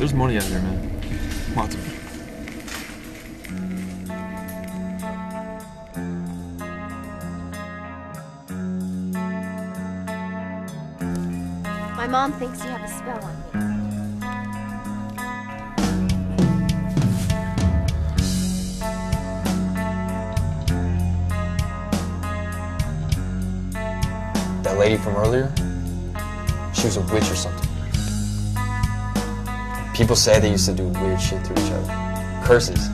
There's money out there, man. Lots of it. My mom thinks you have a spell on me. That lady from earlier, she was a witch or something. People say they used to do weird shit to each other. Curses.